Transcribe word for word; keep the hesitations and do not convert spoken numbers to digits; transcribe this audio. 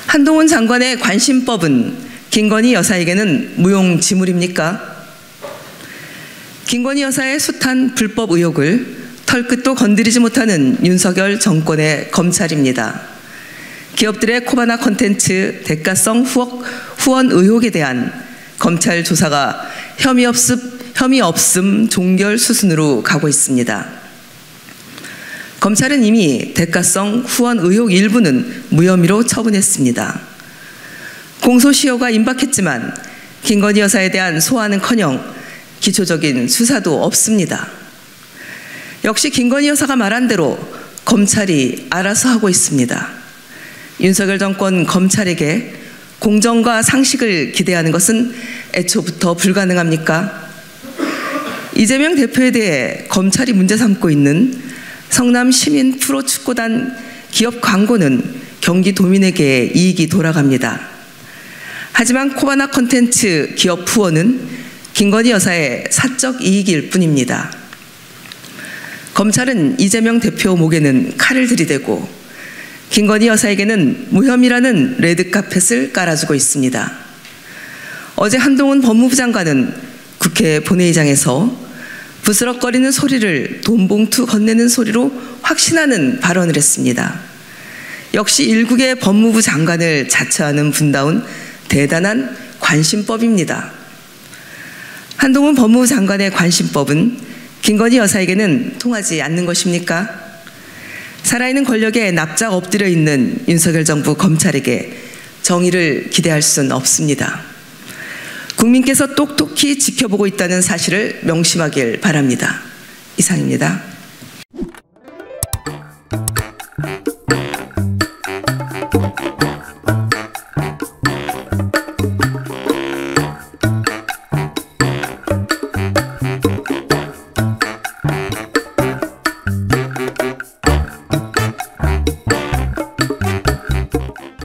한동훈 장관의 관심법은 김건희 여사에게는 무용지물입니까? 김건희 여사의 숱한 불법 의혹을 털끝도 건드리지 못하는 윤석열 정권의 검찰입니다. 기업들의 코바나 콘텐츠 대가성 후원 의혹에 대한 검찰 조사가 혐의 없음, 혐의 없음 종결 수순으로 가고 있습니다. 검찰은 이미 대가성 후원 의혹 일부는 무혐의로 처분했습니다. 공소시효가 임박했지만 김건희 여사에 대한 소환은커녕 기초적인 수사도 없습니다. 역시 김건희 여사가 말한 대로 검찰이 알아서 하고 있습니다. 윤석열 정권 검찰에게 공정과 상식을 기대하는 것은 애초부터 불가능합니까? 이재명 대표에 대해 검찰이 문제 삼고 있는 성남 시민 프로축구단 기업 광고는 경기도민에게 이익이 돌아갑니다. 하지만 코바나 콘텐츠 기업 후원은 김건희 여사의 사적 이익일 뿐입니다. 검찰은 이재명 대표 목에는 칼을 들이대고 김건희 여사에게는 무혐의라는 레드카펫을 깔아주고 있습니다. 어제 한동훈 법무부 장관은 국회 본회의장에서 부스럭거리는 소리를 돈봉투 건네는 소리로 확신하는 발언을 했습니다. 역시 일국의 법무부 장관을 자처하는 분다운 대단한 관심법입니다. 한동훈 법무부 장관의 관심법은 김건희 여사에게는 통하지 않는 것입니까? 살아있는 권력에 납작 엎드려 있는 윤석열 정부 검찰에게 정의를 기대할 수는 없습니다. 국민께서 똑똑히 지켜보고 있다는 사실을 명심하길 바랍니다. 이상입니다.